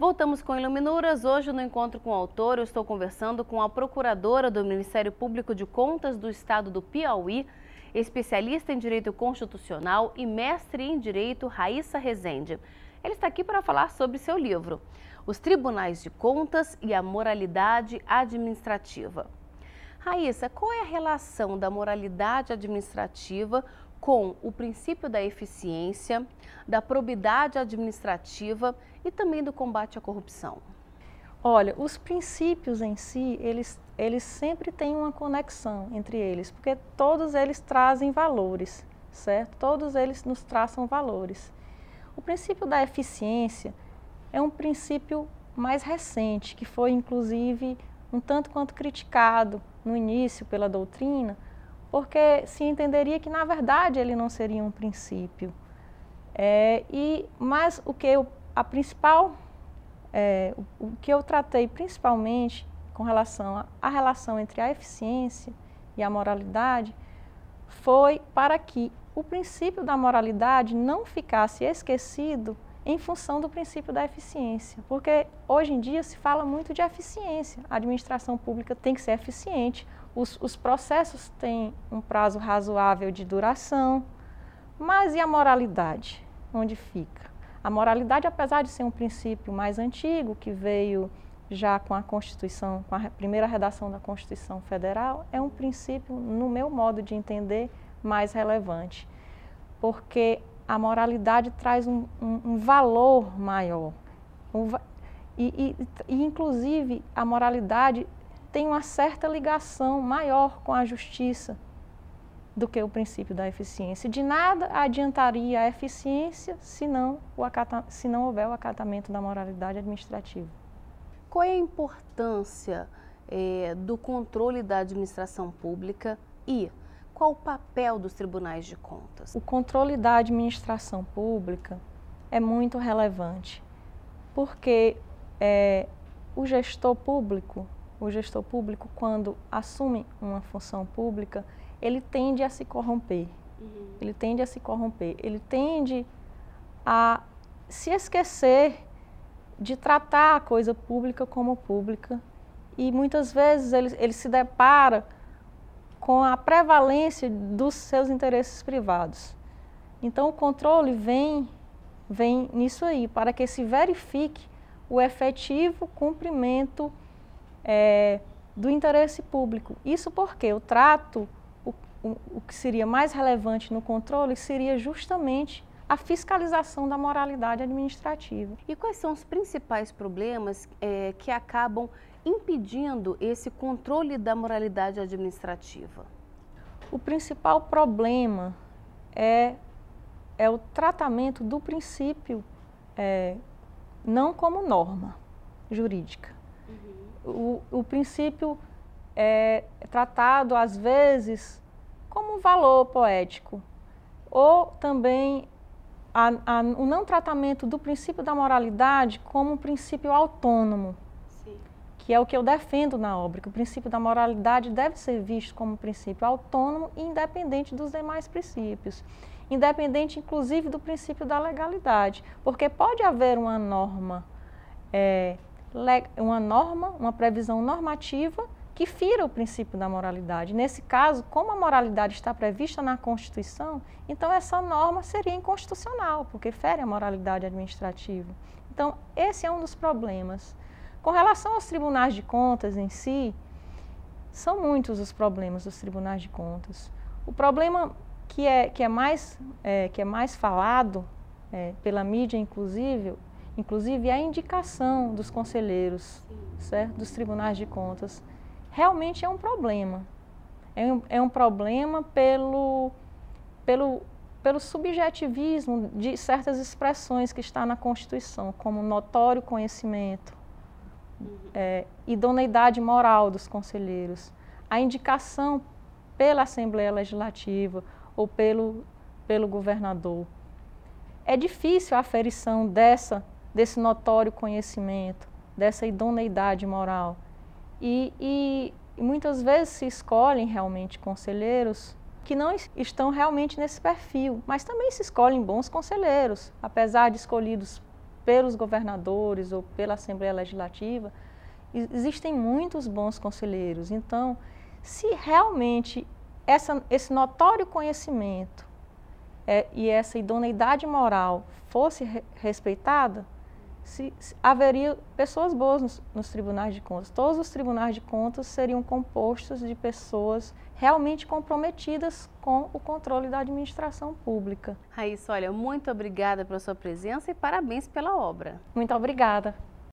Voltamos com Iluminuras. Hoje, no Encontro com o Autor, eu estou conversando com a procuradora do Ministério Público de Contas do Estado do Piauí, especialista em Direito Constitucional e mestre em Direito, Raíssa Rezende. Ele está aqui para falar sobre seu livro, Os Tribunais de Contas e a Moralidade Administrativa. Raíssa, qual é a relação da moralidade administrativa com o princípio da eficiência, da probidade administrativa e também do combate à corrupção? Olha, os princípios em si, eles sempre têm uma conexão entre eles, porque todos eles trazem valores, certo? Todos eles nos traçam valores. O princípio da eficiência é um princípio mais recente, que foi inclusive um tanto quanto criticado no início pela doutrina, porque se entenderia que, na verdade, ele não seria um princípio. Mas o que eu tratei principalmente com relação à relação entre a eficiência e a moralidade foi para que o princípio da moralidade não ficasse esquecido em função do princípio da eficiência, porque hoje em dia se fala muito de eficiência. A administração pública tem que ser eficiente, os processos têm um prazo razoável de duração, mas e a moralidade? Onde fica? A moralidade, apesar de ser um princípio mais antigo, que veio já com a Constituição, com a primeira redação da Constituição Federal, é um princípio, no meu modo de entender, mais relevante, porque a moralidade traz um valor maior. Inclusive, a moralidade tem uma certa ligação maior com a justiça do que o princípio da eficiência. De nada adiantaria a eficiência se não houver o acatamento da moralidade administrativa. Qual é a importância do controle da administração pública e qual o papel dos tribunais de contas? O controle da administração pública é muito relevante, porque o gestor público, quando assume uma função pública, ele tende a se corromper. Ele tende a se esquecer de tratar a coisa pública como pública e muitas vezes ele se depara com a prevalência dos seus interesses privados. Então o controle vem nisso aí, para que se verifique o efetivo cumprimento do interesse público. Isso porque eu trato o que seria mais relevante no controle seria justamente a fiscalização da moralidade administrativa. E quais são os principais problemas que acabam impedindo esse controle da moralidade administrativa? O principal problema é o tratamento do princípio não como norma jurídica. O princípio é tratado, às vezes, como um valor poético, ou também o não tratamento do princípio da moralidade como um princípio autônomo, sim, que é o que eu defendo na obra, que o princípio da moralidade deve ser visto como um princípio autônomo e independente dos demais princípios, independente inclusive do princípio da legalidade, porque pode haver uma norma, uma previsão normativa que fira o princípio da moralidade. Nesse caso, como a moralidade está prevista na Constituição, então essa norma seria inconstitucional, porque fere a moralidade administrativa. Então, esse é um dos problemas. Com relação aos tribunais de contas em si, são muitos os problemas dos tribunais de contas. O problema que é mais falado pela mídia, inclusive é a indicação dos conselheiros, certo? Dos tribunais de contas. Realmente é um problema. É um problema pelo subjetivismo de certas expressões que está na Constituição, como notório conhecimento, idoneidade moral dos conselheiros, a indicação pela Assembleia Legislativa ou pelo governador. É difícil a aferição desse notório conhecimento, dessa idoneidade moral. E muitas vezes se escolhem realmente conselheiros que não estão realmente nesse perfil, mas também se escolhem bons conselheiros, apesar de escolhidos pelos governadores ou pela Assembleia Legislativa, existem muitos bons conselheiros. Então, se realmente esse notório conhecimento e essa idoneidade moral fosse respeitada, haveria pessoas boas nos tribunais de contas. Todos os tribunais de contas seriam compostos de pessoas realmente comprometidas com o controle da administração pública. Raíssa, olha, muito obrigada pela sua presença e parabéns pela obra. Muito obrigada.